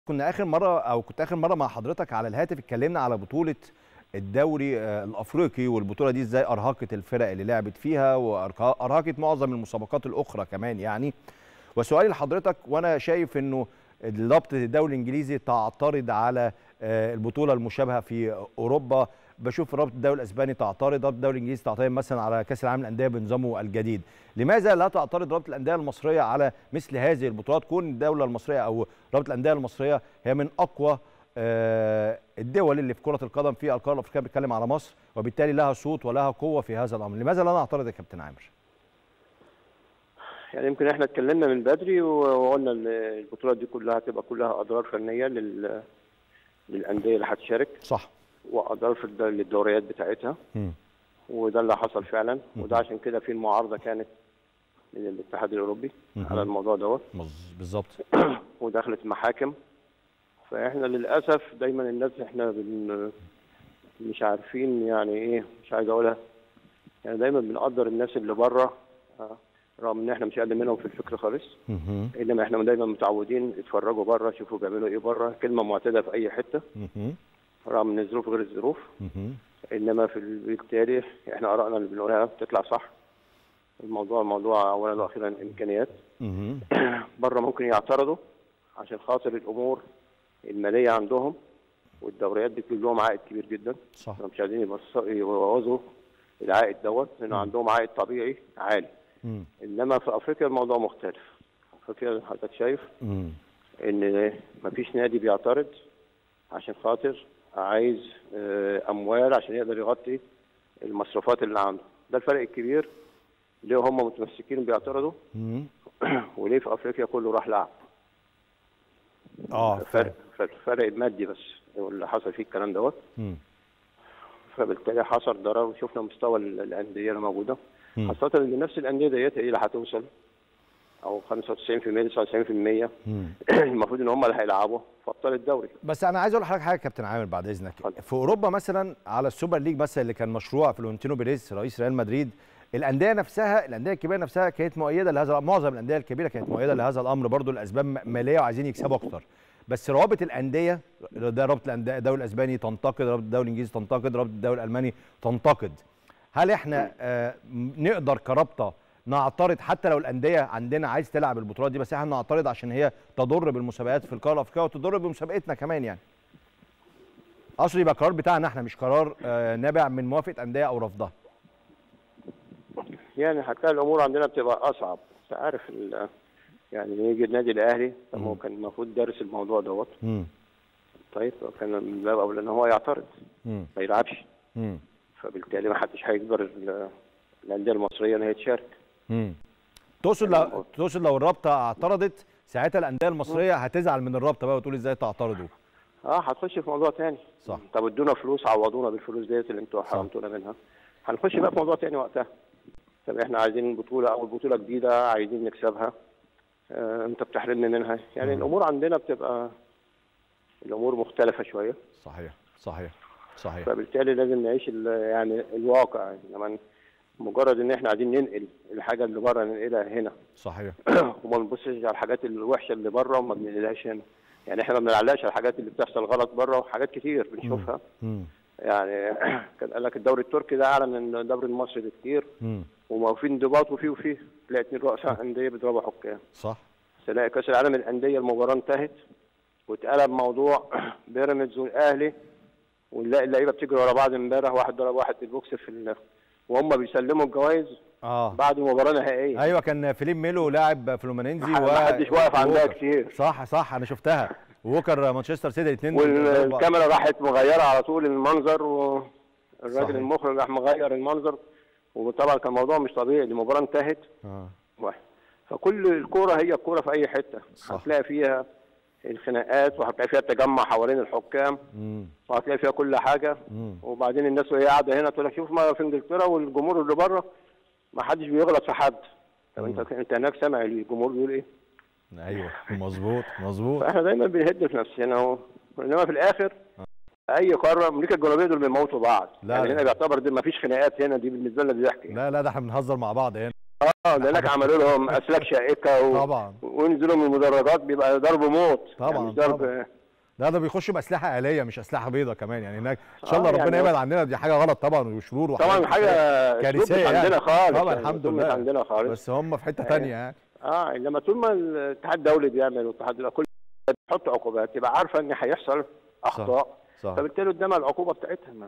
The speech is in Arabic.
كنت آخر مرة مع حضرتك على الهاتف اتكلمنا على بطولة الدوري الأفريقي، والبطولة دي ازاي أرهقت الفرق اللي لعبت فيها وأرهقت معظم المسابقات الأخرى كمان يعني. وسؤالي لحضرتك، وأنا شايف إنه رابطة الدوري الإنجليزي تعترض على البطولة المشابهة في أوروبا، بشوف رابطة الدوري الأسباني تعترض، رابطة الدوري الإنجليزي تعترض مثلا على كأس العالم للأندية بنظامه الجديد. لماذا لا تعترض رابطة الأندية المصرية على مثل هذه البطولات؟ كون الدولة المصرية أو رابطة الأندية المصرية هي من أقوى الدول اللي في كرة القدم في القارة الأفريقية، بتتكلم على مصر، وبالتالي لها صوت ولها قوة في هذا الأمر. لماذا لا نعترض يا كابتن عامر؟ يعني يمكن احنا اتكلمنا من بدري وقلنا ان البطولات دي كلها هتبقى كلها اضرار فنيه للانديه اللي هتشارك، صح، واضرار في للدوريات بتاعتها. وده اللي حصل فعلا، وده عشان كده في المعارضه كانت من الاتحاد الاوروبي على الموضوع دوت بالظبط. ودخلت محاكم. فاحنا للاسف دايما الناس احنا مش عارفين يعني ايه، مش عايز اقولها، يعني دايما بنقدر الناس اللي بره رغم ان احنا مش اقل منهم في الفكر خالص. انما احنا دايما متعودين يتفرجوا بره، يشوفوا بيعملوا ايه بره، كلمه معتاده في اي حته رغم ان الظروف غير الظروف. انما بالتالي احنا ارائنا اللي بنقولها بتطلع صح. الموضوع اولا واخيرا امكانيات. بره ممكن يعترضوا عشان خاطر الامور الماليه عندهم، والدوريات بتجيب لهم عائد كبير جدا. صح، مش عايزين يبوظوا العائد دوت، لان عندهم عائد طبيعي عالي. انما في افريقيا الموضوع مختلف. افريقيا حضرتك شايف ان مفيش نادي بيعترض عشان خاطر عايز اموال عشان يقدر يغطي المصروفات اللي عنده. ده الفرق الكبير. ليه هم متمسكين بيعترضوا وليه في افريقيا كله راح لعب؟ فرق المادي بس اللي حصل فيه الكلام دوت. فبالتالي حصل ضرر، وشفنا مستوى الانديه اللي موجوده، خاصة ان نفس الانديه ديت هي اللي هتوصل او 95% 99% المفروض ان هم اللي هيلعبوا في ابطال الدوري. بس انا عايز اقول لحضرتك حاجه يا كابتن عامر بعد اذنك. في اوروبا مثلا على السوبر ليج مثلا اللي كان مشروع فلورنتينو بيريز رئيس ريال مدريد، الانديه الكبيره نفسها كانت مؤيده لهذا، معظم الانديه الكبيره كانت مؤيده لهذا الامر برضو لاسباب ماليه وعايزين يكسبوا اكتر. بس روابط الانديه، ده رابطه الدوري الاسباني تنتقد، رابطه الدوري الانجليزي تنتقد، رابطه الدوري الالماني تنتقد. هل احنا نقدر كرابطه نعترض حتى لو الانديه عندنا عايز تلعب البطولات دي، بس احنا نعترض عشان هي تضر بالمسابقات في القاره الافريقيه وتضر بمسابقتنا كمان يعني؟ اصل يبقى قرار بتاعنا احنا، مش قرار نابع من موافقه انديه او رفضها. يعني هتلاقي الامور عندنا بتبقى اصعب. انت عارف يعني يجي النادي الاهلي، هو كان المفروض دارس الموضوع دوت. طيب كان من باب اولى ان هو يعترض ما يلعبش. فبالتالي ما حدش هيجبر الانديه المصريه ان هي تشارك. تقصد لو الرابطه اعترضت ساعتها الانديه المصريه هتزعل من الرابطه بقى وتقول ازاي تعترضوا؟ هتخش في موضوع تاني. صح. طب ادونا فلوس، عوضونا بالفلوس ديت اللي انتوا حرمتونا منها. هنخش بقى في موضوع تاني وقتها. طب احنا عايزين بطوله او بطوله جديده عايزين نكسبها، انت بتحرمني منها. يعني الامور عندنا بتبقى الامور مختلفه شويه. صحيح. فبالتالي لازم نعيش يعني الواقع. انما مجرد ان احنا عايزين ننقل الحاجه اللي بره ننقلها هنا. صحيح. وما نبصش على الحاجات الوحشه اللي بره وما بننقلهاش هنا. يعني احنا ما بنعلقش على الحاجات اللي بتحصل غلط بره، وحاجات كتير بنشوفها. يعني كان قال لك الدوري التركي ده اعلى من الدوري المصري بكتير. وما في انضباط وفيه تلاقي 2 رؤساء انديه بيضربوا حكام. صح. تلاقي كاس العالم للانديه المباراه انتهت واتقلب موضوع بيراميدز والاهلي، ونلاقي اللعيبه بتجري ورا بعض. امبارح واحد ضرب واحد بالبوكس وهم بيسلموا الجوائز بعد مباراه نهائيه. ايوه، كان فيليب ميلو لاعب فلومينينزي ما حدش واقف عندها كتير. صح انا شفتها. ووكر مانشستر سيتي الاثنين، والكاميرا راحت مغيره على طول المنظر، والراجل المخرج راح مغير المنظر. وطبعا كان موضوع مش طبيعي. المباراه انتهت. فكل الكوره هي الكوره في اي حته. هتلاقي فيها الخناقات، وهتلاقي فيها التجمع حوالين الحكام، وهتلاقي فيها كل حاجه. وبعدين الناس وهي قاعده هنا تقول لك شوف ما في انجلترا والجمهور اللي بره ما حدش بيغلط في حد. طب انت هناك سامع الجمهور بيقول ايه؟ ايوه، مظبوط. فاحنا دايما بنهد في نفسنا انما في الاخر اي قاره امريكا الجنوبيه دول بيموتوا بعض. يعني هنا بيعتبر ما فيش خناقات هنا، دي بالنسبه لنا ضحك. لا ده احنا بنهزر مع بعض هنا. هناك عملوا لهم اسلاك شائكه طبعا وينزلوا من المدرجات بيبقى ضرب موت. طبعا يعني مش ضرب طبعا. ده بيخشوا باسلحه آلية مش اسلحه بيضاء كمان يعني هناك. ان شاء الله يعني ربنا يبعد عننا، دي حاجه غلط طبعا وشرور طبعا، حاجه كارثيه مش يعني. عندنا خالص طبعا يعني الحمد مش لله، عندنا خالص. بس هم في حته ثانيه يعني. انما طول ما الاتحاد الدولي بيعمل والاتحاد يبقى كل بيحط عقوبات، يبقى عارفه ان هيحصل اخطاء، صح. فبالتالي قدامها العقوبه بتاعتها.